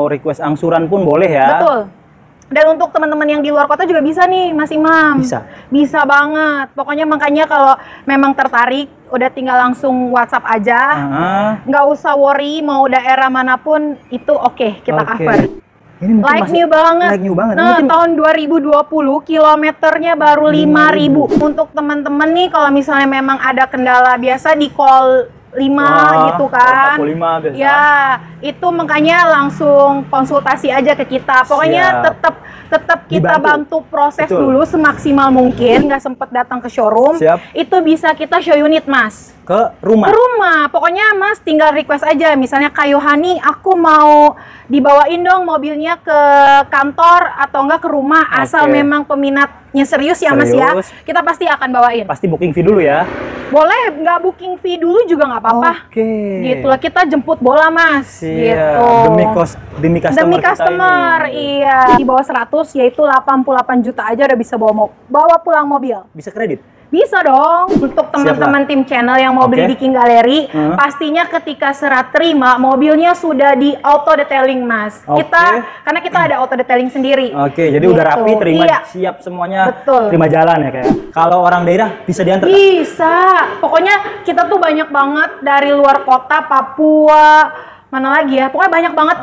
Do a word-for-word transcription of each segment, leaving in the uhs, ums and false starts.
mau request angsuran pun boleh ya. Betul. Dan untuk teman-teman yang di luar kota juga bisa nih Mas Imam. Bisa. Bisa banget. Pokoknya makanya kalau memang tertarik, udah tinggal langsung WhatsApp aja. Uh-huh. Nggak usah worry mau daerah manapun itu oke okay, kita okay. cover. Ini like masih, new banget. Like new banget. Nah, mungkin... tahun dua ribu dua puluh kilometernya baru lima ribu. Untuk teman-teman nih kalau misalnya memang ada kendala biasa di call lima Wah, gitu kan. empat puluh lima biasa. Ya, itu makanya langsung konsultasi aja ke kita. Pokoknya tetap tetap kita Dibantu. bantu proses Betul. dulu semaksimal mungkin, nggak sempet datang ke showroom. Siap. Itu bisa kita show unit, Mas. Ke rumah. Ke rumah. Pokoknya Mas tinggal request aja. Misalnya Kak Yohani, aku mau dibawain dong mobilnya ke kantor atau enggak ke rumah. Okay. Asal memang peminatnya serius ya Mas ya. Serius. Kita pasti akan bawain. Pasti booking fee dulu ya. Boleh nggak booking fee dulu juga nggak apa-apa. Oke. Okay. Gitu lah, kita jemput bola Mas. Siap. Gitu. Demi kos demi customer. Demi customer, iya. Di bawah seratus yaitu delapan puluh delapan juta aja udah bisa bawa mo bawa pulang mobil. Bisa kredit? Bisa dong. Untuk teman-teman tim channel yang mau okay. beli di King Gallery, uh. pastinya ketika serat terima mobilnya sudah di auto detailing Mas. Okay. Kita karena kita ada auto detailing sendiri. Oke, okay, jadi gitu. udah rapi, terima iya. siap semuanya. Betul. Terima jalan ya kayak. Kalau orang daerah bisa diantar? Bisa. Pokoknya kita tuh banyak banget dari luar kota, Papua, mana lagi ya? Pokoknya banyak banget.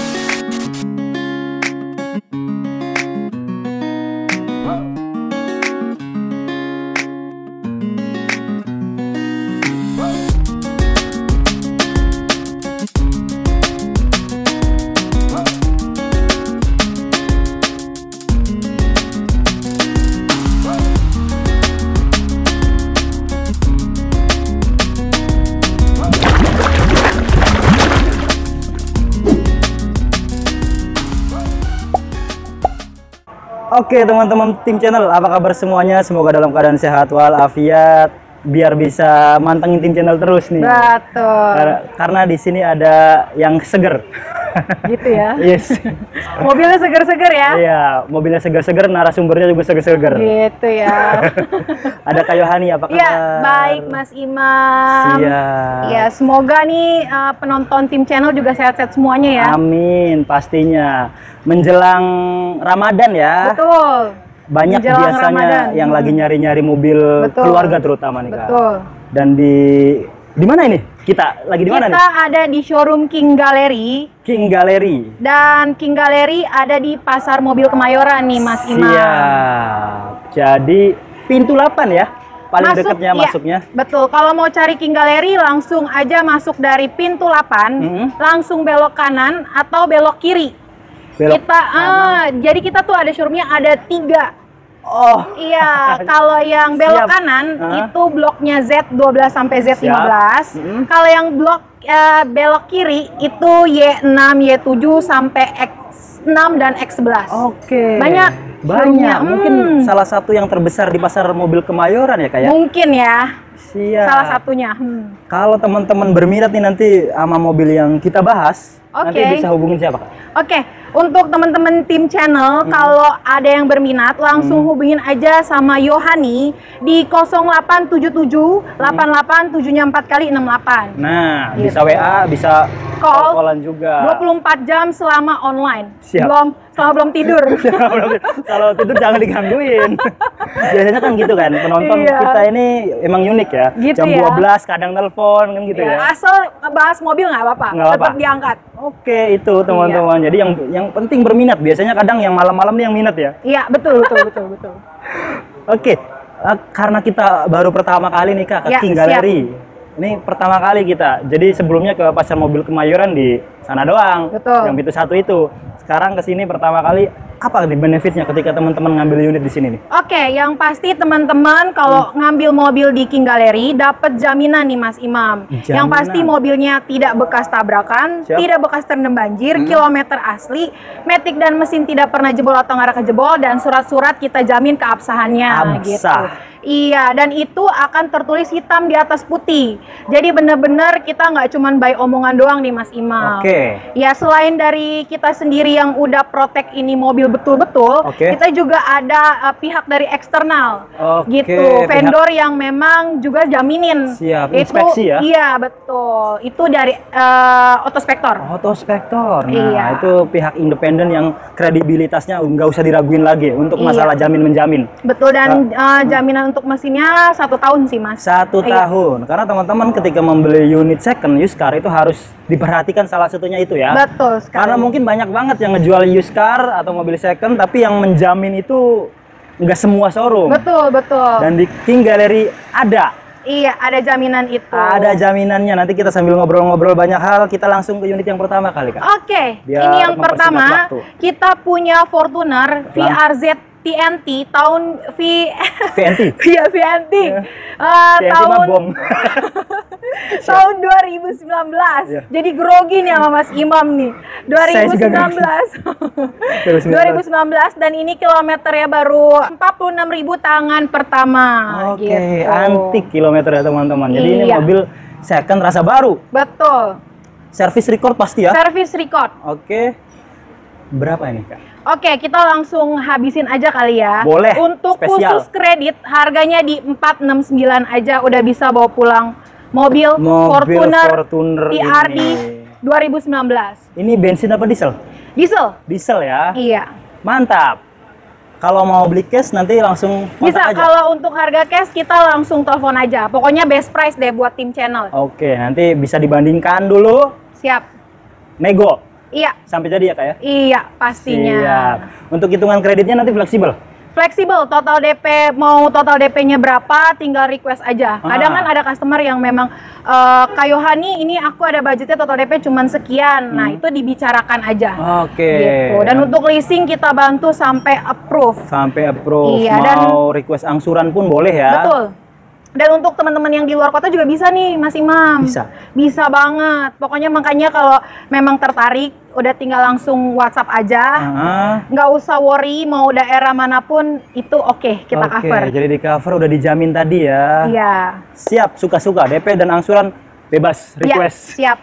Oke teman-teman tim channel, apa kabar semuanya? Semoga dalam keadaan sehat walafiat, biar bisa mantengin tim channel terus nih. Betul. Karena, karena di sini ada yang seger. Gitu ya. Yes. Mobilnya seger-seger ya. Iya, mobilnya seger-seger, narasumbernya juga seger-seger. Gitu ya. Ada Kak Yohani, apa kabar? Iya, baik Mas Imam. Iya. Ya, semoga nih uh, penonton tim channel juga sehat-sehat semuanya ya. Amin, pastinya. Menjelang Ramadan ya. Betul. Banyak Menjelang biasanya Ramadan. yang hmm. lagi nyari-nyari mobil Betul. keluarga terutama nih Kak. Betul. Dan di di mana ini? Kita lagi di mana nih? Kita ada di showroom King Gallery. King Gallery. Dan King Gallery ada di Pasar Mobil Kemayoran nih Mas Imam. Siap. Jadi pintu delapan ya. Paling Masuk, dekatnya iya, masuknya. Betul. Kalau mau cari King Gallery langsung aja masuk dari pintu delapan, Mm-hmm. langsung belok kanan atau belok kiri. Belok kita ah, jadi kita tuh ada showroomnya ada tiga. Oh. Iya, kalau yang belok Siap. kanan uh. itu bloknya Z dua belas sampai Z lima belas. Mm-hmm. Kalau yang blok uh, belok kiri itu Y enam, Y tujuh sampai X enam dan X sebelas. Oke. Banyak. Banyak. Hmm. Mungkin salah satu yang terbesar di pasar mobil Kemayoran ya Kak ya? Mungkin ya. Siap. Salah satunya. Hmm. Kalau teman-teman berminat nih nanti sama mobil yang kita bahas, Oke. nanti bisa hubungin siapa Kak? Oke, untuk teman-teman tim channel, hmm. kalau ada yang berminat, langsung hmm. hubungin aja sama Yohani di nol delapan tujuh tujuh delapan delapan tujuh empat kali enam delapan. Nah, gitu. bisa W A, bisa call, call-callan juga. dua puluh empat jam selama online. Siap. Belum, selama belum tidur. Kalau tidur jangan digangguin. Biasanya kan gitu kan, penonton iya. kita ini emang unik ya. Gitu Jam ya. dua belas kadang telepon kan gitu ya. Ya, asal ngebahas mobil nggak apa-apa, tetap diangkat. Oke, itu teman-teman. Iya. Jadi yang yang penting berminat. Biasanya kadang yang malam-malam nih yang minat ya. Iya, betul, betul, betul, betul. Oke, uh, karena kita baru pertama kali nih Kak ke Ya, King Gallery. Ini pertama kali kita. Jadi sebelumnya ke Pasar Mobil Kemayoran di sana doang. Betul. Yang pintu satu itu. Sekarang ke sini pertama kali, apa nih benefitnya ketika teman-teman ngambil unit di sini nih? Oke, yang pasti teman-teman kalau hmm. ngambil mobil di King Gallery dapat jaminan nih Mas Imam. Jaminan. Yang pasti mobilnya tidak bekas tabrakan, Siap. tidak bekas terendam banjir, hmm. kilometer asli, matic dan mesin tidak pernah jebol atau ngarah ke jebol, dan surat-surat kita jamin keabsahannya. Absah. Gitu. Iya, dan itu akan tertulis hitam di atas putih. Jadi benar-benar kita nggak cuman by omongan doang nih Mas Imam. Oke. Ya selain dari kita sendiri yang udah protek ini mobil betul-betul, Oke. kita juga ada uh, pihak dari eksternal. Oke, Gitu, vendor yang memang juga jaminin. Siap, Itu, inspeksi ya? Iya, betul. Itu dari uh, Autospektor. Autospektor. Nah, Iya. itu pihak independen yang kredibilitasnya nggak usah diraguin lagi untuk Iya. masalah jamin menjamin. Betul, dan uh, jaminan untuk mesinnya satu tahun sih Mas. Satu Iya. tahun. Karena teman-teman ketika membeli unit second used car itu harus diperhatikan salah satunya itu ya. Betul sekali. Karena mungkin banyak banget yang ngejual used car atau mobil second, tapi yang menjamin itu nggak semua showroom. Betul, betul. Dan di King Gallery ada. Iya, ada jaminan itu. Ada jaminannya. Nanti kita sambil ngobrol-ngobrol banyak hal, kita langsung ke unit yang pertama kali, Kak. Oke, Biar ini yang mempersingkat pertama waktu. kita punya Fortuner V R Z T N T tahun V V N T. Iya V N T Iya. Eh, V N T mah tahun bom. tahun dua ribu sembilan belas. Iya. Jadi grogi nih sama Mas Imam nih. dua ribu sembilan belas. dua ribu sembilan belas dan ini kilometernya baru empat puluh enam ribu tangan pertama. Oke, gitu. antik kilometer ya teman-teman. Jadi ini Iya. mobil second rasa baru. Betul. Service record pasti ya. Service record. Oke. Berapa ini, Kak? Oke, kita langsung habisin aja kali ya. Boleh, Untuk spesial. khusus kredit, harganya di empat ratus enam puluh sembilan aja udah bisa bawa pulang mobil, Mobil Fortuner, Fortuner T R D ini. dua ribu sembilan belas. Ini bensin apa diesel? Diesel? Diesel ya. Iya. Mantap. Kalau mau beli cash nanti langsung kontak Bisa, aja. kalau untuk harga cash kita langsung telepon aja. Pokoknya best price deh buat tim channel. Oke, nanti bisa dibandingkan dulu. Siap. Nego. Iya. Sampai jadi ya, Kak ya? Iya, pastinya. Siap. Untuk hitungan kreditnya nanti fleksibel. Fleksibel, total D P mau total D P-nya berapa, tinggal request aja. Kadang Ah. kan ada customer yang memang eh Kak Yohani, ini aku ada budgetnya total D P cuman sekian. Nah, itu dibicarakan aja. Oke. Gitu. Dan untuk leasing kita bantu sampai approve. Sampai approve. Iya, dan- mau request angsuran pun boleh ya. Betul. Dan untuk teman-teman yang di luar kota juga bisa nih, Mas Imam. Bisa. Bisa banget. Pokoknya makanya kalau memang tertarik, udah tinggal langsung WhatsApp aja. Ah, Nggak usah worry, mau daerah manapun itu oke, kita Oke, cover. jadi di cover udah dijamin tadi ya. Iya. Siap, suka-suka. D P dan angsuran bebas Iya, request. siap.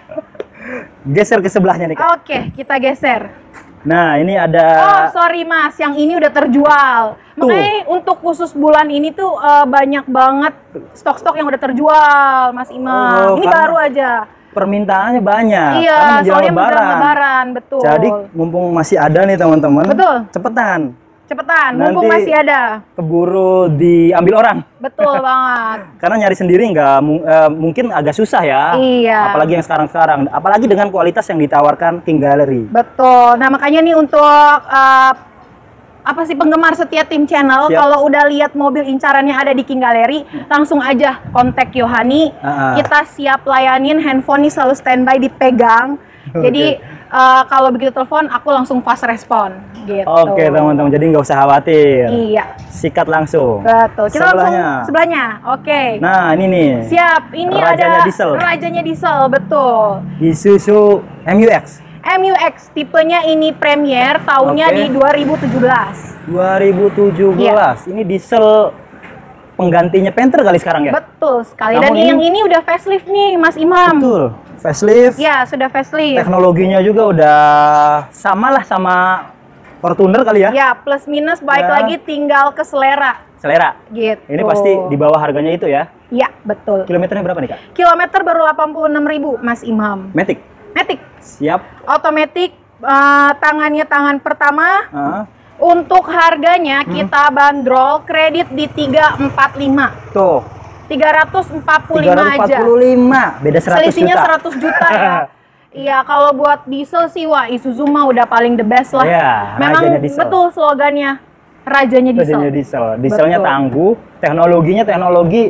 Geser ke sebelahnya nih, Kak. Oke, kita geser. Nah, ini ada Oh, sorry Mas, yang ini udah terjual. Makanya untuk khusus bulan ini tuh eh, banyak banget stok-stok yang udah terjual, Mas Imam. Oh, ini karena- baru aja. permintaannya banyak. Iya, karena menjelang soalnya menjelang lebaran. lebaran, betul. Jadi mumpung masih ada nih teman-teman. Betul. Cepetan. Cepetan, mumpung Nanti- masih ada. Keburu diambil orang. Betul banget. Karena nyari sendiri nggak mu- eh, mungkin agak susah ya. Iya. Apalagi yang sekarang-sekarang. Apalagi dengan kualitas yang ditawarkan King Gallery. Betul. Nah, makanya nih untuk eh, apa sih penggemar setia tim channel, Siap. kalau udah lihat mobil incarannya ada di King Gallery, langsung aja kontak Yohani. Ah, ah. Kita siap layanin, handphone nih selalu standby dipegang. Jadi eh, kalau begitu telepon, aku langsung fast respon. Gitu. Oke teman-teman, jadi nggak usah khawatir. Iya, Sikat langsung. betul. Kita Sebelahnya. langsung sebelahnya. Oke. Nah ini nih. Siap. Ini Rajanya ada diesel. rajanya diesel, betul. Isuzu M U X M U X tipenya ini Premier, tahunnya Oke. di dua ribu tujuh belas. dua ribu tujuh belas. Iya. Ini diesel penggantinya Panther kali sekarang ya? Betul sekali. Namun Dan ini- yang ini udah facelift nih, Mas Imam. Betul. Facelift. Ya, sudah facelift. Teknologinya juga udah sama lah sama Fortuner kali ya? Ya, plus minus baik Ya. lagi tinggal ke selera. Selera. Gitu. Ini pasti di bawah harganya itu ya. Ya, betul. Kilometernya berapa nih Kak? Kilometer baru delapan puluh enam ribu, Mas Imam. Matic. Matic. Siap. Otomatis eh, tangannya tangan pertama. Ah, Untuk harganya Hmm. kita bandrol kredit di tiga empat lima. tuh. tiga ratus empat puluh tiga lima ratus empat aja. puluh lima. Beda seratus Selisihnya juta. seratus juta ya. Iya, kalau buat diesel sih wah Isuzu mah udah paling the best lah. Iya, Memang rajanya diesel. betul slogannya. Rajanya diesel. Rajanya diesel. Dieselnya Betul. tangguh, teknologinya teknologi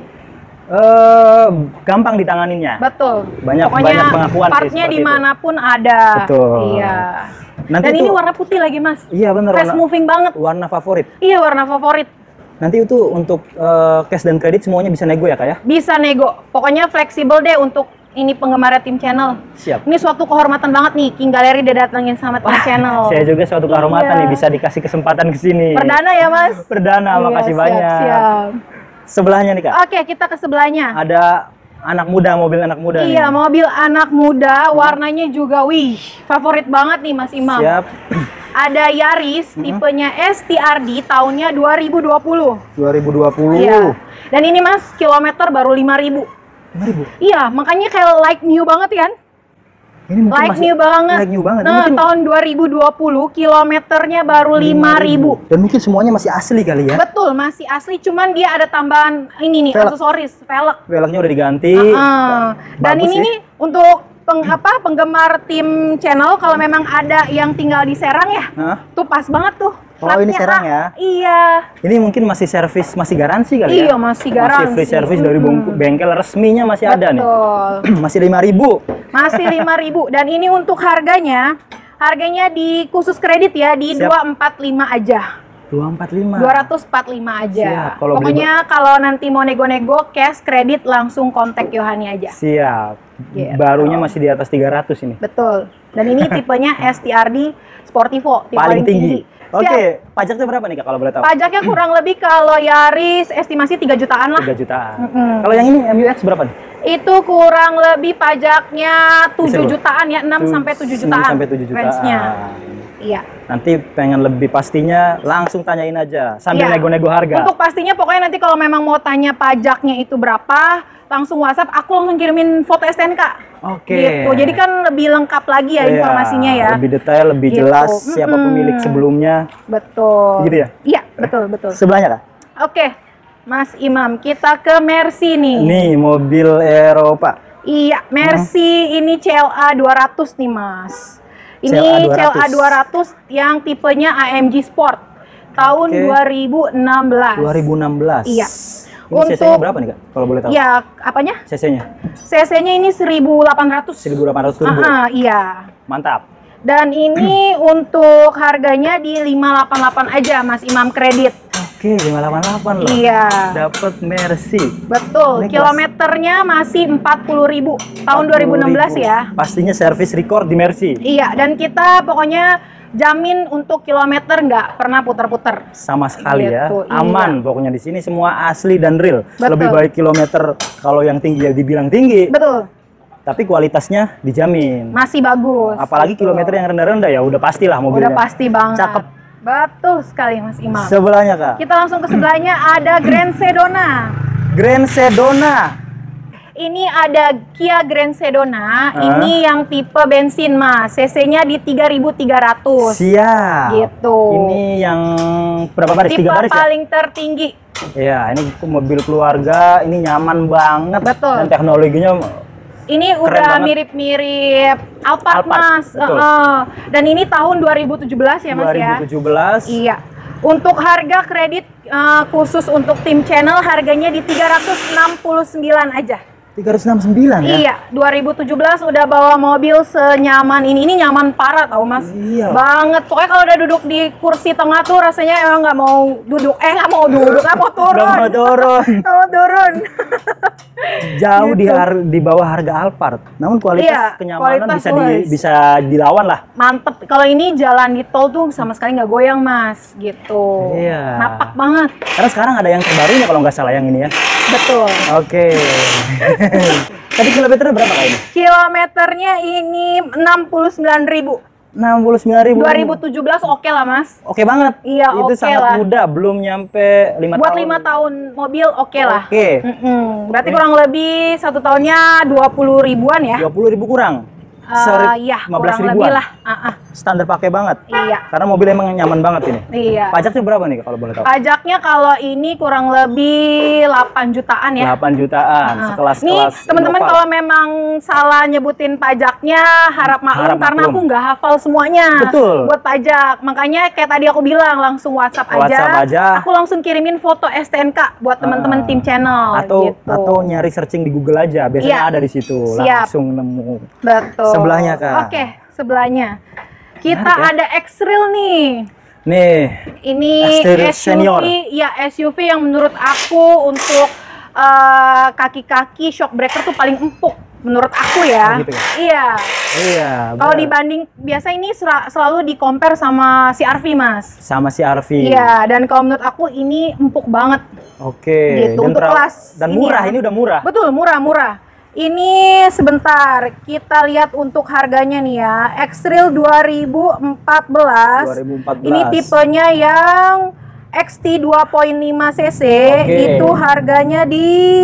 eh gampang ditanganinnya. Betul. Banyak- Pokoknya banyak pengakuan sih partnya seperti dimanapun ada. Betul. Iya. Nanti Dan ini itu- warna putih lagi Mas. Iya bener, Fast warna, moving banget. warna favorit. Iya, warna favorit. Nanti itu untuk eh, cash dan kredit semuanya bisa nego ya Kak ya? Bisa nego. Pokoknya fleksibel deh untuk ini penggemar tim channel. Siap. Ini suatu kehormatan banget nih King Gallery udah datengin sama tim channel. Saya juga suatu kehormatan Iya. nih bisa dikasih kesempatan ke sini. Perdana ya Mas? Perdana, Iya, makasih siap, banyak. Siap. Sebelahnya nih, Kak. Oke, kita ke sebelahnya. Ada anak muda, mobil anak muda nih. Iya, mobil anak muda, warnanya juga, wih, favorit banget nih Mas Imam. Siap. Ada Yaris, Hmm. tipenya S T R D, tahunnya dua ribu dua puluh. dua ribu dua puluh. Iya. Dan ini Mas, kilometer baru lima ribu. lima ribu. Iya, makanya kayak like new banget kan? Ini mungkin Like masih new banget. Like new banget. Ini Nah, mungkin tahun dua ribu dua puluh, kilometernya baru lima ribu. Dan mungkin semuanya masih asli kali ya. Betul, masih asli, cuman dia ada tambahan ini nih, Velg. aksesoris, velg. Velgnya udah diganti. Uh-uh. Dan Bagus ini sih. nih untuk peng, apa, penggemar tim channel, kalau memang ada yang tinggal di Serang ya, Hah? tuh pas banget tuh. Oh, ini Platnya Serang A. ya? Iya. Ini mungkin masih servis, masih garansi kali Iya, ya? masih garansi. Masih free service dari Mm-mm. bengkel resminya masih ada nih. Betul. Masih lima ribu. Masih lima ribu. Dan ini untuk harganya, harganya di khusus kredit ya, di Siap. dua ratus empat puluh lima aja. dua ratus empat puluh lima. dua ratus empat puluh lima aja. Siap, kalau beli Pokoknya kalau nanti mau nego-nego cash kredit langsung kontak Yohani aja. Siap. Gitu. Barunya masih di atas tiga ratus ini. Betul. Dan ini tipenya S T R D Sportivo, tipe Paling tinggi. Oke, Siap. pajaknya berapa nih Kak kalau boleh tahu? Pajaknya kurang lebih kalau Yaris estimasi tiga jutaan lah. tiga jutaan. Mm-mm. Kalau yang ini M U X berapa nih? Itu kurang lebih pajaknya tujuh Bisa, Bro? jutaan ya, enam sampai tujuh jutaan. enam sampai tujuh jutaan. range-nya. Iya. Nanti pengen lebih pastinya langsung tanyain aja sambil Iya. nego-nego harga. Untuk pastinya pokoknya nanti kalau memang mau tanya pajaknya itu berapa, langsung WhatsApp, aku langsung kirimin foto S T N K. Oke. Gitu. Jadi kan lebih lengkap lagi ya Iya, informasinya ya. Lebih detail, lebih Gitu. jelas siapa Mm-mm. pemilik sebelumnya. Betul. Gitu ya? Iya, betul, betul. Sebelahnya Kak? Oke. Mas Imam, kita ke Mercy nih. Nih mobil Eropa. Iya, Mercy ini C L A dua ratus nih, Mas. Ini C L A C L A dua ratus yang tipenya A M G Sport tahun Oke. dua ribu enam belas. dua ribu enam belas. Iya. Ini Untuk- C C-nya berapa nih Kak? Kalau boleh tahu? Ya, apanya? C C-nya C C-nya ini seribu delapan ratus. seribu delapan ratus turbo. Ah, ah, iya. Mantap. Dan ini untuk harganya di lima ratus delapan puluh delapan aja, Mas Imam kredit. Oke, lima ratus delapan puluh delapan loh. Iya. Dapat Mercy. Betul. Ini kelas- Kilometernya masih empat puluh ribu tahun dua ribu enam belas ya. Pastinya servis record di Mercy. Iya, dan kita pokoknya jamin untuk kilometer nggak pernah puter-puter. Sama sekali ya. Gitu, iya. Aman pokoknya di sini semua asli dan real. Betul. Lebih baik kilometer kalau yang tinggi ya dibilang tinggi, Betul, tapi kualitasnya dijamin. masih bagus. Apalagi Betul. kilometer yang rendah-rendah ya udah pastilah mobilnya. Udah pasti banget. Cakep. Betul sekali Mas Imam. Sebelahnya Kak. Kita langsung ke sebelahnya ada Grand Sedona. Grand Sedona. Ini ada Kia Grand Sedona. Hah? Ini yang tipe bensin Mas. C C-nya di tiga ribu tiga ratus. Siap. Gitu. Ini yang berapa baris? Tipe Tiga baris ya? paling tertinggi. Iya, ini mobil keluarga, ini nyaman banget. Betul. Dan teknologinya Ini Keren udah banget. mirip-mirip Alphard, Alphard, Mas. betul. Heeh. Dan ini tahun dua ribu tujuh belas ya Mas dua ribu ya. tujuh belas. Iya. Untuk harga kredit eh, khusus untuk tim channel harganya di tiga ratus enam puluh sembilan aja. tiga ratus enam puluh sembilan ya? Iya, dua ribu tujuh belas udah bawa mobil senyaman ini. Ini nyaman parah tau Mas. Iya. Banget. Pokoknya kalau udah duduk di kursi tengah tuh rasanya emang nggak mau duduk. Eh nggak mau duduk, nggak mau turun. Nggak mau turun. Nggak mau turun. Jauh di, Gitu. har- di bawah harga Alphard. Namun kualitas Iya, kenyamanan kualitas bisa di, wise. bisa dilawan lah. Mantep. Kalau ini jalan di tol tuh sama sekali nggak goyang Mas. Gitu. Iya. Napak banget. Karena sekarang ada yang terbarunya kalau nggak salah yang ini ya. Betul. Oke. Tadi kilometernya berapa kak ini? Kilometernya ini enam puluh sembilan ribu. enam puluh sembilan ribu. dua ribu tujuh belas oke lah Mas. Oke banget. Iya, Itu oke sangat lah. muda, belum nyampe lima Buat tahun. lima tahun mobil oke lah. Oke. Mm-mm. Berarti kurang lebih satu tahunnya dua puluh ribuan ya? dua puluh ribu kurang. Eh, Sorry, iya, lima belas kurang ribuan. lebih lah. Ah, ah. Standar pakai banget. Iya. Karena mobil emang nyaman banget ini. Iya. Pajaknya berapa nih kalau boleh tahu? Pajaknya kalau ini kurang lebih delapan jutaan ya. delapan jutaan. Ah. Sekelas Nih kelas teman-teman Innova. kalau memang salah nyebutin pajaknya harap maklum Harap karena maklum. aku nggak hafal semuanya. Betul. Buat pajak. Makanya kayak tadi aku bilang langsung WhatsApp aja. WhatsApp aja. Aku langsung kirimin foto S T N K buat teman-teman Ah. tim channel. atau gitu. atau nyari searching di Google aja. Biasanya Iya. ada di situ. Siap. Langsung nemu. Betul. Sebelahnya, Kak. Oke, sebelahnya. Kita Menarik ya. ada X-Trail nih. Nih, Ini X-Trail S U V, senior. ya S U V yang menurut aku untuk eh, kaki-kaki shock breaker tuh paling empuk. menurut aku ya. Oh, gitu ya? Iya. Iya. Kalau benar. dibanding biasa ini sel- selalu di compare sama C R V Mas. Sama si Arfi. Iya, dan kalau menurut aku ini empuk banget. Oke. Gitu, Dan, untuk tera- kelas dan ini murah, ya. ini udah murah. Betul, murah-murah. Ini sebentar, kita lihat untuk harganya nih ya. X-Trail dua ribu empat belas. dua ribu empat belas. Ini tipenya yang X T dua koma lima cc. Oke. Itu harganya di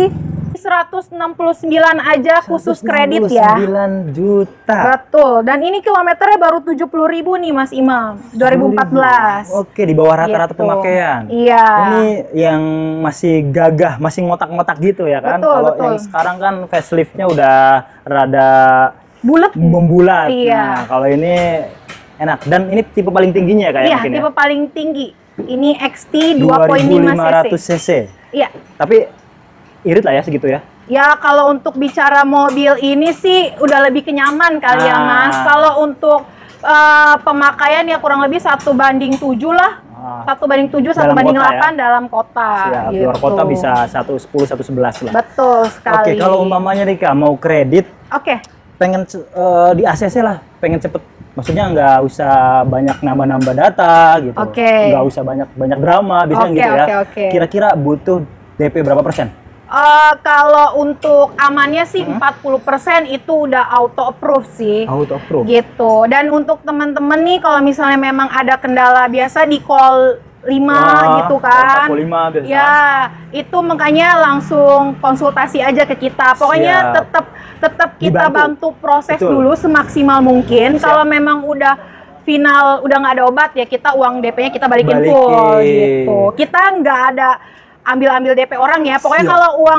seratus enam puluh sembilan aja khusus kredit ya. sembilan juta. Betul, dan ini kilometernya baru tujuh puluh ribu nih Mas Imam, dua ribu empat belas. Oke, di bawah rata-rata Gitu. pemakaian. Iya. Ini yang masih gagah, masih ngotak-ngotak gitu ya kan? Betul, Kalau betul. yang sekarang kan faceliftnya udah rada Bulat. membulat. Iya. Nah, kalau ini enak. Dan ini tipe paling tingginya kayak Iya, mungkin tipe ya? paling tinggi. Ini X T dua koma lima ratus cc. cc. Iya. Tapi irit lah ya segitu ya. Ya kalau untuk bicara mobil ini sih udah lebih kenyaman kali ya Ah. Mas. Kalau untuk uh, pemakaian ya kurang lebih satu banding tujuh lah. Ah. Satu banding tujuh, satu Dalam banding kota ya? delapan dalam kota. Siap, gitu. luar kota bisa satu sepuluh, satu sebelas lah. Betul sekali. Oke, kalau umpamanya Rika mau kredit, Oke. pengen eh, di A C C lah, pengen cepet. Maksudnya nggak usah banyak nambah-nambah data gitu. Oke. Nggak usah banyak-banyak drama, biasanya Oke, gitu ya. oke, oke. Kira-kira butuh D P berapa persen? Uh, kalau untuk amannya sih empat puluh persen itu udah auto approve sih. Auto approve. Gitu. Dan untuk teman-teman nih kalau misalnya memang ada kendala biasa di call lima Wah, gitu kan. empat puluh lima biasa. Ya, itu makanya langsung konsultasi aja ke kita. Pokoknya Siap. tetap tetap kita Dibantu. bantu proses Betul. dulu semaksimal mungkin. Siap. Kalau memang udah final udah nggak ada obat ya kita uang D P-nya kita balikin, Balikin. full gitu. Kita nggak ada ambil-ambil D P orang ya. Pokoknya Siap. kalau uang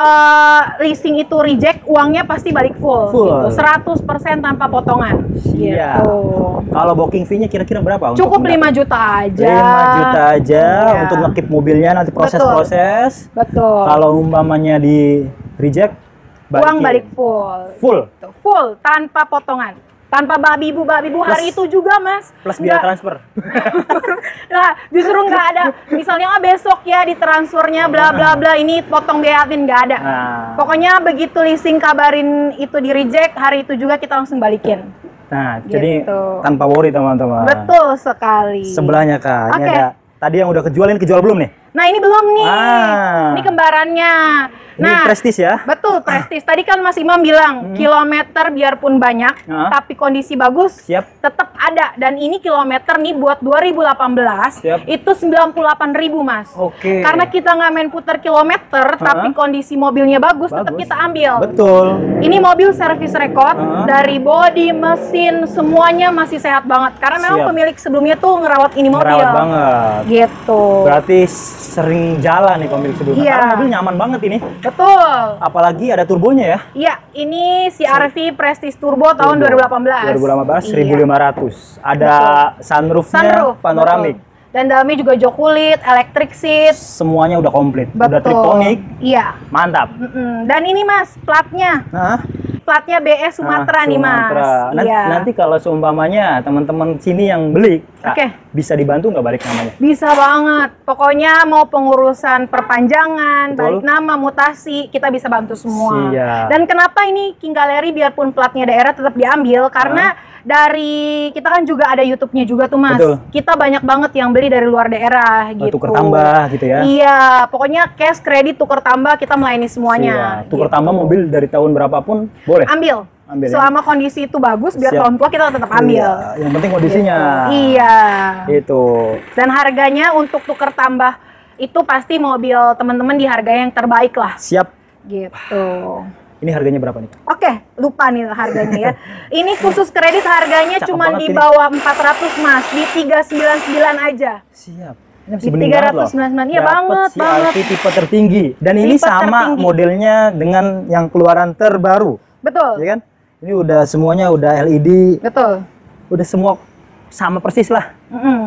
eh, leasing itu reject, uangnya pasti balik full. Full. Gitu. seratus persen tanpa potongan. Siap. Gitu. Kalau booking fee-nya kira-kira berapa? untuk Cukup mendapat? lima juta aja. lima juta aja Iya. untuk ngekip mobilnya nanti proses-proses. Betul. Kalau umpamanya di reject, Uang balikin. balik full. Full. Gitu. Full tanpa potongan. Tanpa babi ibu babi ibu hari itu juga Mas. Plus biaya Nggak- transfer. Nah, justru nggak ada. Misalnya ah, besok ya di transfernya bla bla bla ini potong biaya admin nggak ada. Nah. Pokoknya begitu leasing kabarin itu di reject, hari itu juga kita langsung balikin. Nah, jadi Gitu. tanpa worry teman-teman. Betul sekali. Sebelahnya Kak, ini Oke. ada tadi yang udah kejual, ini kejual belum nih? Nah, ini belum nih. Ah. Ini kembarannya. Ini Nah, prestis ya? betul, prestis. Tadi kan Mas Imam bilang, kilometer biarpun banyak, Ah. tapi kondisi bagus, Siap. tetap ada. Dan ini kilometer nih buat dua ribu delapan belas, Siap. itu sembilan puluh delapan ribu, Mas. Oke. Karena kita nggak main putar kilometer, tapi kondisi mobilnya bagus, tetap Bagus. kita ambil. Betul. Ini mobil servis record, Ah. dari body, mesin, semuanya masih sehat banget. Karena memang Siap. pemilik sebelumnya tuh ngerawat ini mobil. Merawat banget. Gitu. Berarti sering jalan nih pemilik sebelumnya. Iya. Karena mobil nyaman banget ini. Betul. Apalagi ada turbonya ya. Iya, ini C R V Prestige Turbo tahun dua ribu delapan belas. dua ribu delapan belas, Iya. seribu lima ratus. Ada sunroofnya, Sunroof, panoramik. betul. Dan dalamnya juga jok kulit, electric seat. Semuanya udah komplit. Udah Betul. triptonic. Iya. Mantap. Mm-mm. Dan ini Mas, platnya. Nah, Platnya B S Sumatera Ah, nih Mas. Sumatera. Nanti, Iya. nanti kalau seumpamanya teman-teman sini yang beli, Kak, Oke. bisa dibantu nggak balik namanya? Bisa banget. Pokoknya mau pengurusan perpanjangan, Betul. balik nama, mutasi, kita bisa bantu semua. Siap. Dan kenapa ini King Gallery biarpun platnya daerah tetap diambil? Karena dari kita kan juga ada YouTube-nya juga tuh Mas. Betul. Kita banyak banget yang beli dari luar daerah Oh, gitu. tuker tambah gitu ya? Iya, pokoknya cash, kredit, tuker tambah kita melayani semuanya. Siap. Tuker gitu. tambah mobil dari tahun berapapun boleh? Ambil. Ambil ya? Selama kondisi itu bagus, biar Siap. tahun tua kita tetap ambil. Iya, yang penting kondisinya. Iya. Itu. Dan harganya untuk tuker tambah itu pasti mobil teman-teman di harga yang terbaik lah. Siap. Gitu. Ini harganya berapa nih? Oke, lupa nih harganya ya. Ini khusus kredit harganya Cakep cuma banget di ini. bawah empat ratus Mas, di tiga ratus sembilan puluh sembilan aja. Siap. Ini Di tiga ratus sembilan puluh sembilan, iya Dapet banget, C R V banget. tipe tertinggi. Dan ini Tipe sama tertinggi. modelnya dengan yang keluaran terbaru. Betul. Ya kan? Ini udah semuanya udah L E D, Betul. udah semua sama persis lah. Mm-mm.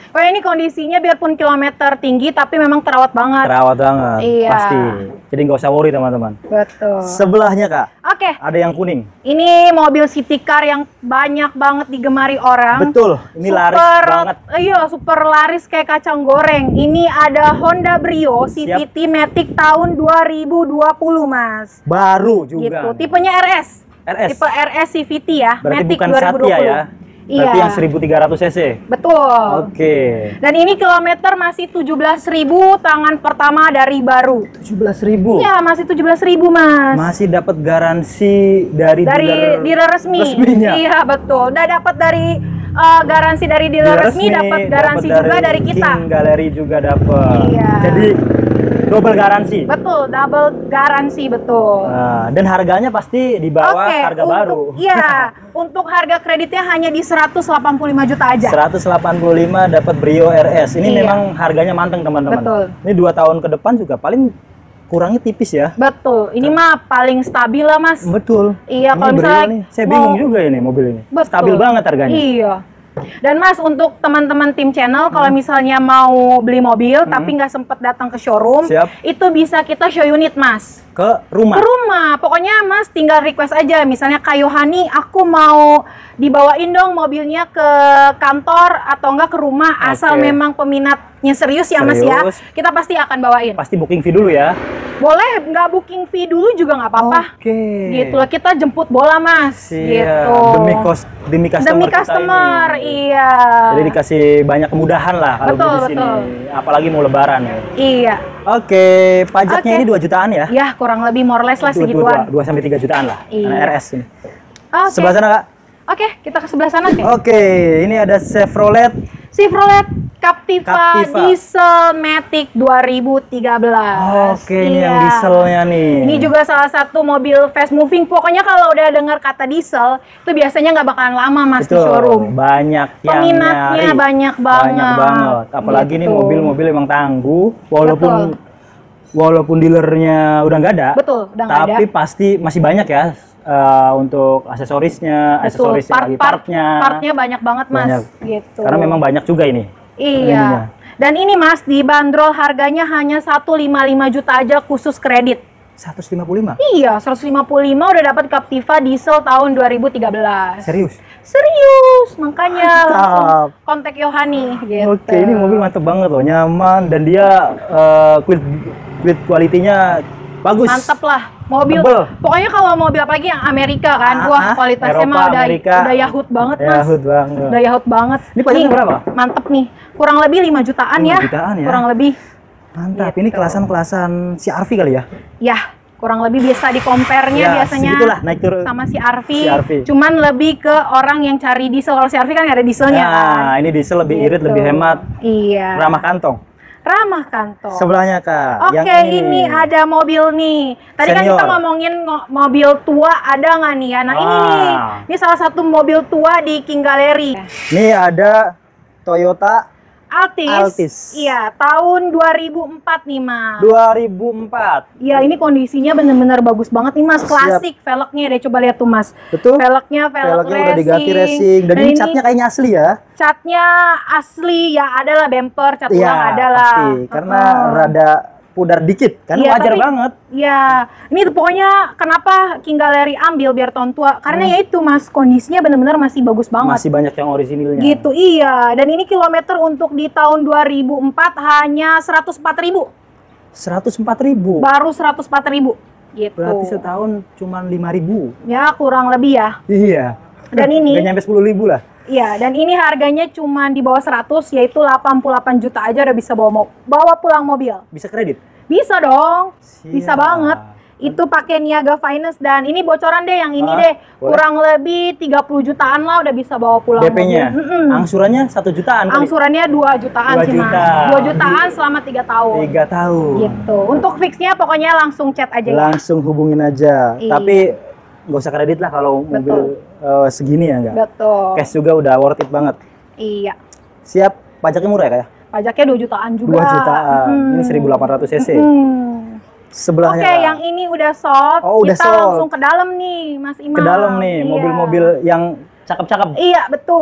Oh ini kondisinya biarpun kilometer tinggi tapi memang terawat banget. Terawat banget, Iya. pasti. Jadi nggak usah worry teman-teman. Betul. Sebelahnya Kak, Oke, ada yang kuning. ini mobil city car yang banyak banget digemari orang. Betul, ini laris Super, banget. Iya, super laris kayak kacang goreng. Ini ada Honda Brio C V T Matic tahun dua ribu dua puluh, Mas. Baru juga. Gitu. Tipenya R S. R S. Tipe R S C V T ya. Berarti Matic bukan dua ribu dua puluh. Satya ya. Berarti Iya. yang seribu tiga ratus cc. Betul. Oke. Dan ini kilometer masih tujuh belas ribu, tangan pertama dari baru. tujuh belas ribu. Ya, masih tujuh belas ribu, Mas. Masih dapat garansi dari Dari dealer, dealer resmi. resminya. Iya, betul. Udah dapat dari uh, garansi dari dealer, Dealer resmi, dapat garansi dapat juga dari kita. King Gallery juga dapat. Iya. Jadi double garansi. Betul, double garansi, betul. Nah, dan harganya pasti di bawah Oke, harga untuk, baru. Iya, untuk harga kreditnya hanya di seratus delapan puluh lima juta aja. seratus delapan puluh lima dapat Brio R S. Ini Iya. memang harganya manteng teman-teman. Betul. Ini dua tahun ke depan juga paling kurangnya tipis ya. Betul, ini mah paling stabil lah, Mas. Betul. Iya, Ini kalau Brio misalnya nih, saya mau- bingung juga ini mobil ini. Betul. Stabil banget harganya. Iya. Dan Mas, untuk teman-teman tim channel, Hmm. kalau misalnya mau beli mobil tapi nggak sempet datang ke showroom, Siap. itu bisa kita show unit, Mas. Ke rumah. Ke rumah, pokoknya Mas tinggal request aja. Misalnya Kak Yohani, aku mau dibawain dong mobilnya ke kantor atau enggak ke rumah, asal Oke. memang peminatnya serius ya Mas ya. Serius. Kita pasti akan bawain. Pasti booking fee dulu ya. Boleh nggak booking fee dulu juga nggak apa-apa. Oke. Gitu lah, kita jemput bola Mas. Siap. Gitu. Demi kos demi customer. Demi kita customer, ini. iya. Jadi dikasih banyak kemudahan lah kalau Betul, beli di sini. betul. Apalagi mau lebaran ya. Iya. Oke, pajaknya Oke. ini dua jutaan ya. Ya, kurang lebih more or less lah Dua- dua- segituan. dua sampai tiga jutaan lah. Iya. Karena R S ini. Oke. Sebelah sana, Kak. Oke, kita ke sebelah sana. Oke. Oke, ini ada Chevrolet. Chevrolet Captiva, Captiva. Diesel Matic dua ribu tiga belas. Oke, ini yang Iya. dieselnya nih. Ini juga salah satu mobil fast moving. Pokoknya kalau udah dengar kata diesel, itu biasanya nggak bakalan lama Mas di Betul, showroom. banyak yang Peminatnya nyari. banyak banget. Banyak banget. Apalagi nih Gitu. mobil-mobil emang tangguh, walaupun Betul. walaupun dealernya udah nggak ada. Betul, udah nggak ada. Tapi pasti masih banyak ya eh, untuk aksesorisnya, Betul, aksesorisnya lagi part-part- partnya. partnya banyak banget Mas. Banyak. Gitu. Karena memang banyak juga ini. Iya. ininya. Dan ini Mas dibanderol harganya hanya seratus lima puluh lima juta aja khusus kredit. seratus lima puluh lima. Iya, seratus lima puluh lima udah dapat Captiva diesel tahun dua ribu tiga belas. Serius? Serius, makanya langsung Mantap. kontak Yohani gitu. Oke, ini mobil mantep banget loh, nyaman dan dia eh, build build kualitinya bagus. Mantep lah. Mobil, Tebel. pokoknya kalau mobil apalagi yang Amerika kan, Ah, wah ah, kualitasnya Eropa, mah udah, Amerika. udah yahut banget Mas. Yahut banget. Udah yahut banget. Ini pajaknya Nih, berapa? Mantep nih, kurang lebih lima jutaan lima ya. jutaan ya. Kurang lebih. Mantap. Gitu. Ini kelasan-kelasan C R V kali ya? Ya, kurang lebih bisa di compare-nya Ya, biasanya segitulah, naik turun. sama si R V. C R V. Cuman lebih ke orang yang cari diesel. Kalau si R V kan nggak ada dieselnya kan. Nah, ini diesel lebih irit, Gitu. lebih hemat, Iya. ramah kantong. Ramah kantong. Sebelahnya Kak, Oke, yang ini. ada mobil nih. Tadi kan Senior. kita ngomongin ngo- mobil tua, ada nggak nih ya? Nah ini Ah. nih, ini salah satu mobil tua di King Gallery. Ini ada Toyota Altis. Altis. Iya, tahun dua ribu empat nih Mas. dua ribu empat. Iya, ini kondisinya bener-bener bagus banget nih Mas. Siap. Klasik velgnya deh, coba lihat tuh Mas. Betul. Velgnya, velg Velgnya racing. udah diganti racing dan, ini catnya kayaknya asli ya. catnya asli ya, ada lah bumper, cat Iya, ulang ada lah. pasti. Karena Heeh. rada pudar dikit, kan Iya, wajar tapi- banget. Iya, ini tuh pokoknya kenapa King Gallery ambil biar tahun tua? Karena ya itu Mas, kondisinya bener-bener masih bagus banget. Hmm. Masih banyak yang orisinilnya. Gitu, iya. Dan ini kilometer untuk di tahun dua ribu empat hanya seratus empat ribu. seratus empat ribu. Baru seratus empat ribu. Gitu. Berarti setahun cuma lima ribu. Ya, kurang lebih ya. Iya. Dan ini- Nggak nyampe sepuluh ribu lah. Iya, dan ini harganya cuma di bawah seratus, yaitu delapan puluh delapan juta aja udah bisa bawa mo- bawa pulang mobil. Bisa kredit. Bisa dong. Bisa Siap. banget. Itu pakai Niaga Finance dan ini bocoran deh yang ini Ah, deh. boleh. Kurang lebih tiga puluh jutaan lah udah bisa bawa pulang D P-nya. mobil. Mm-mm. Angsurannya satu jutaan kali. Angsurannya dua jutaan Dua sih Mas. juta. dua jutaan selama tiga tahun. Tiga tahun. Gitu. Untuk fixnya pokoknya langsung chat aja ya. Langsung hubungin aja. Iya. Tapi nggak usah kredit lah kalau mobil eh, segini ya enggak. Betul. Cash juga udah worth it banget. Iya. Siap, pajaknya murah ya Kak ya? Pajaknya dua jutaan juga. dua jutaan. Mm. Ini seribu delapan ratus cc. Hmm. Sebelahnya. Oke, yang ini udah sold. Oh, udah Kita sold. langsung ke dalam nih, Mas Imam. ke dalam nih, Iya. mobil-mobil yang cakep-cakep. Iya, betul.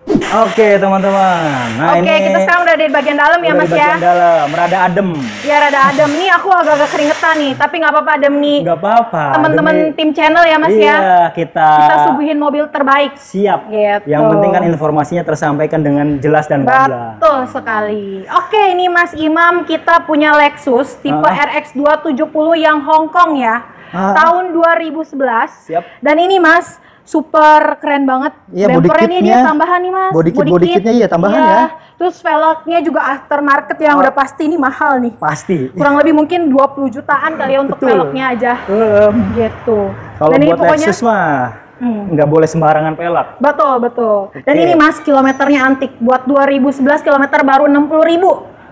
Oke teman-teman. Nah, Oke, ini kita sekarang udah di bagian dalam ya udah Mas di bagian ya. dalam, rada adem. Ya rada adem. Nih aku agak-agak keringetan nih, tapi nggak apa-apa adem nih. Nggak apa-apa. Teman-teman demi- tim channel ya Mas iya, ya. kita Kita suguhin mobil terbaik. siap. Gitu. Yang penting kan informasinya tersampaikan dengan jelas dan gamblang. Betul sekali. Oke, ini Mas Imam, kita punya Lexus tipe Ah. R X dua tujuh puluh yang Hong Kong ya. Ah. Tahun dua ribu sebelas. Siap. Dan ini Mas, super keren banget. Iya, body Bempernya kitnya. dia tambahan nih Mas. Body kit- body kitnya iya, tambahan Iya. ya. Terus velgnya juga aftermarket yang Oh. udah pasti ini mahal nih. Pasti. Kurang lebih mungkin dua puluh jutaan kali ya untuk Betul. velgnya aja. Em, Gitu. Kalau Dan ini buat pokoknya Lexus mah Hmm. nggak boleh sembarangan pelak. betul, betul. Dan Oke. ini Mas, kilometernya antik. Buat dua ribu sebelas kilometer baru enam puluh ribu.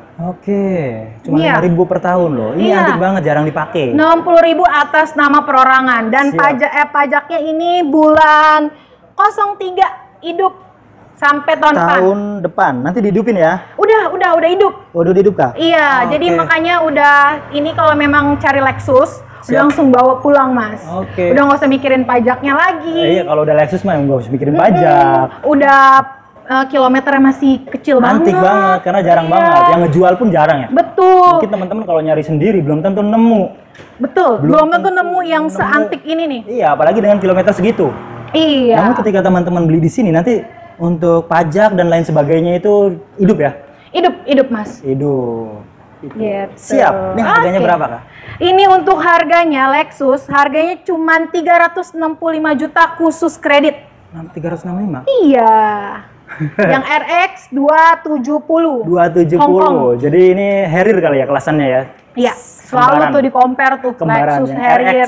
Oke, cuma Iya. lima ribu per tahun loh. Ini Iya. antik banget, jarang dipakai. enam puluh ribu atas nama perorangan. Dan Siap. pajak eh, pajaknya ini bulan nol tiga hidup sampai tahun depan. Tahun depan nanti dihidupin ya. Udah, udah, udah hidup. Waduh, dihidup kah? Iya, Oh, jadi oke. makanya udah ini kalau memang cari Lexus, Siap. udah langsung bawa pulang Mas. Oke. Udah nggak usah mikirin pajaknya lagi. Eh, iya, kalau udah Lexus mah nggak usah mikirin pajak. Udah eh, kilometernya masih kecil Antik banget. banget, karena jarang Iya. banget. Yang ngejual pun jarang ya. Betul, Mungkin teman-teman kalau nyari sendiri belum tentu nemu. betul. belum Belum tentu tentu nemu yang nemu. seantik ini nih. Iya, apalagi dengan kilometer segitu. Iya. Namun ketika teman-teman beli di sini nanti untuk pajak dan lain sebagainya itu hidup ya? Hidup, hidup Mas. Hidup. Gitu. Siap. Ini harganya Oke. berapa, Kak? Ini untuk harganya Lexus, harganya cuma tiga ratus enam puluh lima juta khusus kredit. tiga ratus enam puluh lima. Iya. Yang R X dua tujuh puluh. dua tujuh Hong Kong. puluh. Jadi ini Harrier kali ya kelasannya ya? Iya, selalu Kembaran. tuh di compare tuh Kembaran Lexus yang Harrier.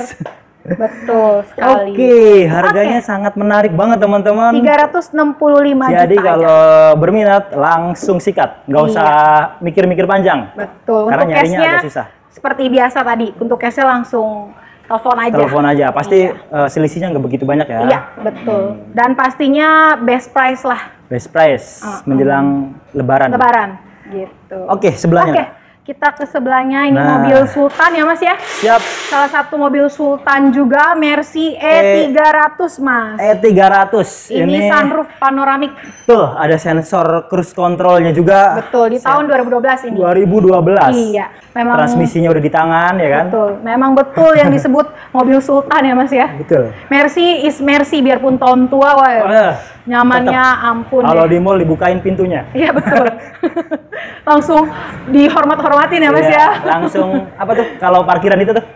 R X. Betul sekali. Oke, harganya sangat menarik banget teman-teman. tiga ratus enam puluh lima Jadi juta kalau berminat langsung sikat, nggak Iya. usah mikir-mikir panjang. aja. Betul. Karena Untuk nyarinya cashnya agak susah. seperti biasa tadi, untuk cashnya langsung telepon aja. Telepon aja, pasti Iya. eh, selisihnya nggak begitu banyak ya. Iya, betul. Dan pastinya best price lah, Best price Uh-uh. menjelang Lebaran. lebaran. Gitu. Oke, sebelahnya. Oke, kita ke sebelahnya ini Nah. mobil Sultan ya Mas ya. Siap. Salah satu mobil Sultan juga Mercy E tiga ratus Mas. E tiga ratus. Ini, sunroof panoramik. Tuh, ada sensor cruise controlnya juga. Betul, di tahun dua ribu dua belas ini. dua ribu dua belas. Iya, memang Transmisinya udah di tangan ya kan? betul. Memang betul yang disebut mobil Sultan ya Mas ya. Betul. Mercy is Mercy biarpun tahun tua woy. Eh, Nyamannya ampun Kalau deh. di mall dibukain pintunya. Iya betul. Langsung dihormat-hormatin ya Mas Iya, ya. Langsung apa tuh kalau parkiran itu tuh?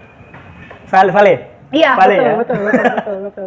Vale, vale. Iya, Vale betul, ya? betul, betul, betul, betul.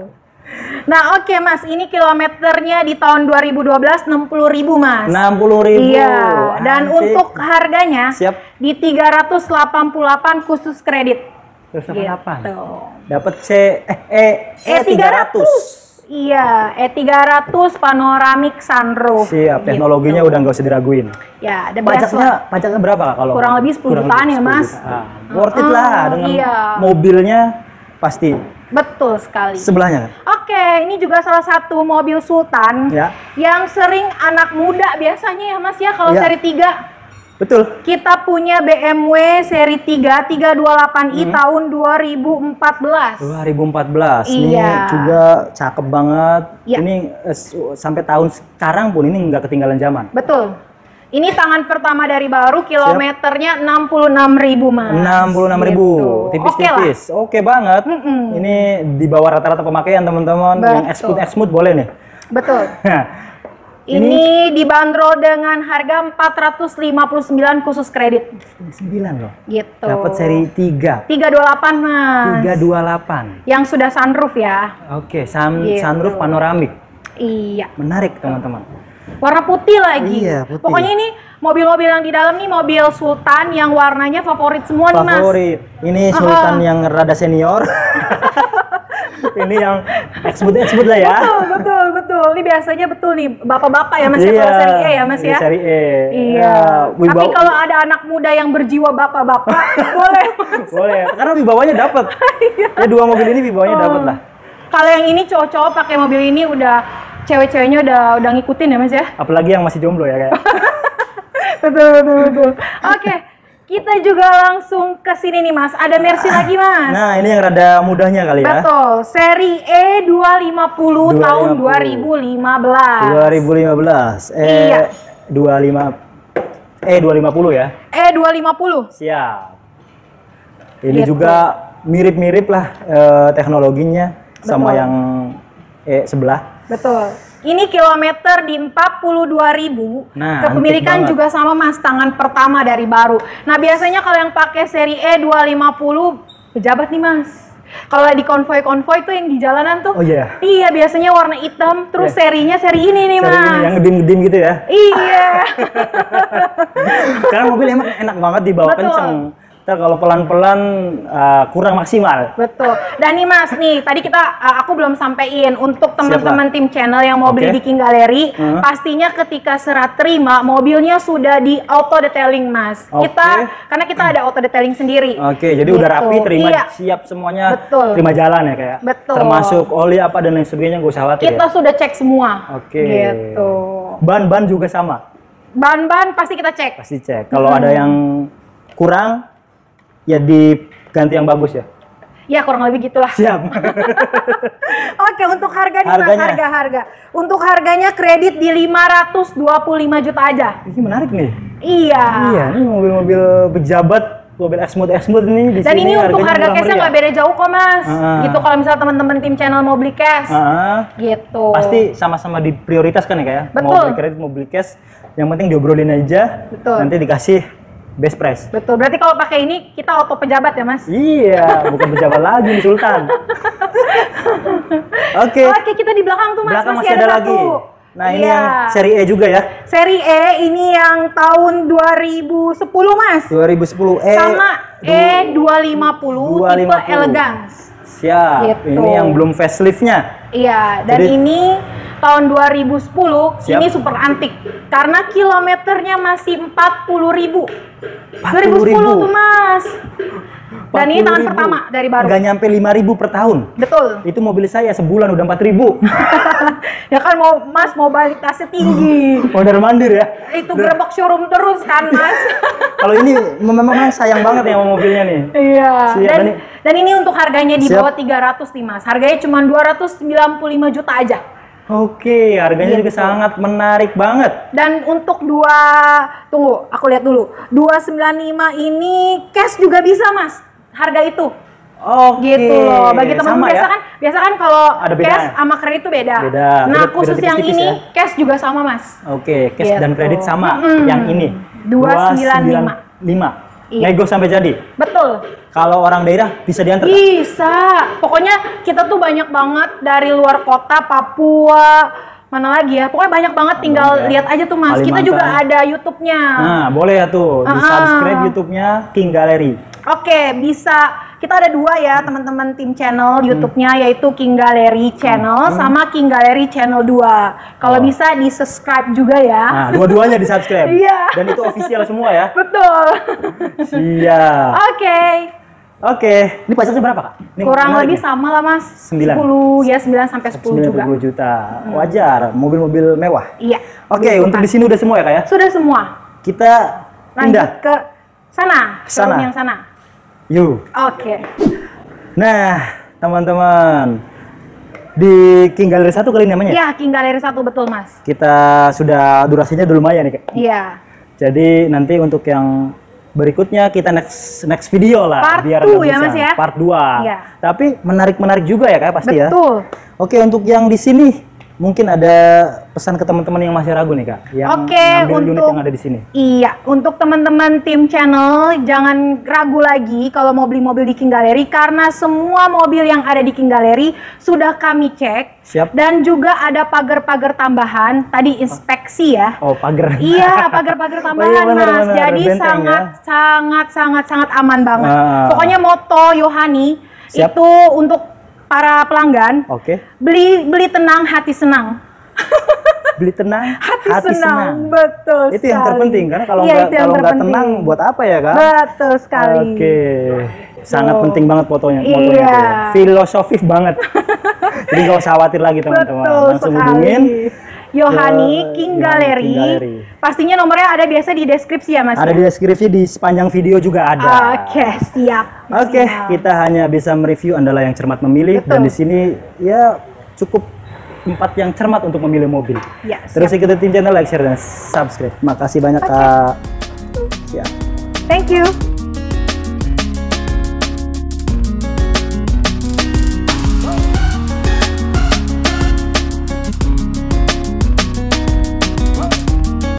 Nah, oke Mas, ini kilometernya di tahun dua ribu dua belas enam puluh ribu Mas. enam puluh ribu. Iya, dan Asik. untuk harganya Siap. di tiga ratus delapan puluh delapan khusus kredit. Terus apa? Gitu. Dapat C eh E E tiga ratus. Iya, E tiga ratus panoramic sunroof. Siap, teknologinya Gitu. udah nggak usah diraguin. Ya, the best Pajaknya lah. pajaknya berapa Kak, kalau Kurang lebih sepuluh jutaan ya, sepuluh Mas. jutaan. Worth it Uh-uh, lah dengan iya. mobilnya pasti. Betul sekali. Sebelahnya Kak? Oke, ini juga salah satu mobil Sultan Ya. yang sering anak muda biasanya ya Mas ya kalau Ya. seri tiga. Betul. Kita punya B M W seri tiga tiga dua delapan i Hmm. tahun dua ribu empat belas. dua ribu empat belas. Ini Iya. juga cakep banget. Iya. Ini eh, su- sampai tahun sekarang pun ini nggak ketinggalan zaman. Betul. Ini tangan pertama dari baru, kilometernya enam puluh enam ribu Mas. enam puluh enam ribu. Gitu. Tipis-tipis. Oke banget. Mm-mm. Ini di bawah rata-rata pemakaian teman-teman. Yang Betul. X-Smooth X-Smooth boleh nih. Betul. Ini Ini dibanderol dengan harga empat ratus lima puluh sembilan khusus kredit. sembilan loh. Gitu. Dapat seri tiga. tiga dua delapan Mas. tiga dua delapan. Yang sudah sunroof ya. Oke, sun, Gitu. sunroof panoramik. Iya. Menarik teman-teman. Warna putih lagi. Iya, putih. Pokoknya ini mobil-mobil yang di dalam nih mobil Sultan yang warnanya favorit semua nih Mas. Favorit. Ini Sultan yang rada senior. Ini yang X-Smooth X-Smooth lah ya. Betul, betul, betul. Ini biasanya betul nih bapak-bapak ya Mas ya, Iya, kalau seri E ya Mas ini ya. Seri E. Iya. Ya, Tapi wibawa- kalau ada anak muda yang berjiwa bapak-bapak, boleh Mas. boleh, karena wibawanya dapat. Ya dua mobil ini wibawanya Oh. dapat lah. Kalau yang ini cowok-cowok pakai mobil ini udah cewek-ceweknya udah udah ngikutin ya Mas ya. Apalagi yang masih jomblo ya kayak. Betul, betul, betul. Oke. Kita juga langsung ke sini nih Mas. Ada Mercy lagi Mas. Nah, ini yang rada mudahnya kali ya. Betul. Seri E dua lima nol tahun dua ribu lima belas. dua ribu lima belas. E Iya. dua puluh lima E dua lima nol ya. E dua lima nol. Siap. Ini Gitu. juga mirip-mirip lah eh, teknologinya sama Betul. yang E sebelah. Betul. Ini kilometer di empat puluh dua ribu. Nah, Kepemilikan antik banget. juga sama Mas, tangan pertama dari baru. Nah, biasanya kalau yang pakai seri E dua lima nol pejabat nih Mas. Kalau di konvoi-konvoi tuh yang di jalanan tuh. Oh iya. Iya, biasanya warna hitam, terus Iya. serinya seri ini nih Seri Mas. ini yang ngedim-ngedim gitu ya. Iya. Karena mobil emang enak banget dibawa Betul. kenceng. Ntar kalau pelan-pelan uh, kurang maksimal. Betul. Dan nih Mas, nih tadi kita uh, aku belum sampein untuk teman-teman tim channel yang mau beli Oke. di King Gallery, Hmm. pastinya ketika serah terima mobilnya sudah di auto detailing Mas. Oke. Kita karena kita ada auto detailing sendiri. Oke, jadi udah Gitu. rapi, terima Iya. siap semuanya, Betul. terima jalan ya kayak. Betul. Termasuk oli apa dan lain sebagainya nggak usah khawatir Kita ya. sudah cek semua. Oke. Gitu. Ban-ban juga sama, Ban-ban pasti kita cek. pasti cek. Kalau ada yang kurang, ya diganti yang bagus ya. Ya kurang lebih gitulah. Siap. Oke, untuk harga nih Mas, Harganya? harga-harga. Untuk harganya kredit di lima ratus dua puluh lima juta aja. Ini menarik nih. Iya. Iya, ini mobil-mobil pejabat, mobil Exmooth Exmooth ini di Dan sini ini untuk harganya harga murah cashnya meriah. nggak beda jauh kok Mas. Ah. Gitu kalau misalnya teman-teman tim channel mau beli cash. Ah, Gitu. pasti sama-sama diprioritaskan ya kayak. Mau Betul. beli kredit, mau beli cash, yang penting diobrolin aja. Betul. Nanti dikasih best price. Betul. Berarti kalau pakai ini kita auto pejabat ya Mas. Iya, bukan pejabat lagi nih Sultan. Oke. Oke, kita di belakang tuh Mas Belakang masih, masih ada ada lagi. satu. Nah, ini Iya. yang seri E juga ya. Seri E ini yang tahun dua ribu sepuluh Mas. dua ribu sepuluh E. Sama E dua lima nol dua tipe lima nol. Elegance. Siap. Gitu. Ini yang belum facelift-nya. Iya, dan Jadi- ini tahun dua ribu sepuluh, Siap. ini super antik karena kilometernya masih empat puluh ribu. empat dua ribu puluh ribu. sepuluh tuh Mas. Dan ini tangan pertama dari baru. Nggak nyampe lima ribu per tahun. Betul. Itu mobil saya sebulan udah empat ribu. Ya kan mau Mas mobilitasnya tinggi. Mondar mandir ya. Itu gerbek showroom terus kan Mas. Kalau ini memang sayang banget ya sama mobilnya nih. Iya. Siap, Dan, Dani. dan ini untuk harganya di Siap. bawah tiga ratus nih Mas. Harganya cuma dua ratus sembilan puluh lima juta aja. Oke, harganya juga Gitu. sangat menarik banget. Dan untuk dua, tunggu, aku lihat dulu. dua sembilan lima ini cash juga bisa Mas. Harga itu. Oke. Gitu loh. Bagi teman-teman Sama biasa ya? kan, biasa kan kalau Ada bedanya? cash sama kredit itu beda. Beda. Nah, Beda- khusus beda yang tipis-tipis ini ya? cash juga sama Mas. Oke, cash Gitu. dan kredit sama. Mm-mm. Yang ini dua sembilan lima. lima. Iya. Nego sampai jadi. Betul. Kalau orang daerah bisa diantar. Kak? Bisa. Pokoknya kita tuh banyak banget dari luar kota, Papua, mana lagi ya. Pokoknya banyak banget, tinggal ya. lihat aja tuh Mas. Kita Kalimantan. juga ada YouTube-nya. Nah, boleh ya tuh di Ah. subscribe YouTube-nya King Gallery. Oke, bisa. Kita ada dua ya teman-teman tim channel Hmm. YouTube-nya, yaitu King Gallery Channel sama King Gallery Channel dua. Kalau Oh. bisa di subscribe juga ya. Nah, dua-duanya di subscribe. Iya. Dan itu official semua ya. Betul. Siap. Oke. Oke, ini pajaknya berapa Kak? Ini Kurang menarik lebih nih. sama lah Mas. Sembilan. sepuluh ya, sembilan sampai sepuluh juga. sembilan puluh juta. Wajar, mobil-mobil mewah. Iya. Oke, Gitu untuk kan. di sini udah semua ya Kak ya? Sudah semua. Kita Lanjut pindah. ke sana, Sana. showroom yang sana. Yuk. Oke. Nah, teman-teman. Di King Gallery satu kali namanya. Ya, King Gallery satu betul Mas. Kita sudah durasinya udah lumayan nih Kak. Iya. Jadi nanti untuk yang berikutnya kita next next video lah. Part biar two agak ya, bisa. Mas, ya? Part dua. Iya. Tapi menarik-menarik juga ya Kak pasti ya. Betul. Oke, untuk yang di sini mungkin ada pesan ke teman-teman yang masih ragu nih Kak, yang Oke, ngambil unit untuk- yang ada di sini. Iya, untuk teman-teman tim channel jangan ragu lagi kalau mau beli mobil di King Gallery karena semua mobil yang ada di King Gallery sudah kami cek. Siap. Dan juga ada pagar-pagar tambahan, tadi inspeksi ya. Oh, pagar. Iya, pagar-pagar tambahan Oh, iya, benar, Mas. benar. Jadi Benteng, sangat ya. sangat sangat sangat aman banget. Ah. Pokoknya moto Yohani Siap. itu untuk para pelanggan, Oke. beli beli tenang, hati senang. Beli tenang, Hati, hati, senang. Betul Itu yang sekali. terpenting karena kalau Iya, nggak itu yang kalau nggak terpenting. tenang buat apa ya Kak? Betul sekali. Oke. Sangat Tuh. penting banget fotonya, Iya. fotonya tuh. Filosofis banget. Jadi nggak usah khawatir lagi teman-teman. Betul Langsung sekali. hubungin Yohani Yo- King Yohani Gallery. King Gallery. Pastinya nomornya ada biasa di deskripsi ya Mas. Ada di deskripsi, di sepanjang video juga ada. Oke, siap. Oke, Siap. kita hanya bisa mereview, Andalah yang cermat memilih. Betul. Dan di sini ya cukup tempat yang cermat untuk memilih mobil. Ya, Terus siap. ikutin channel, like, share, dan subscribe. Makasih banyak Oke. Kak. Siap. Thank you.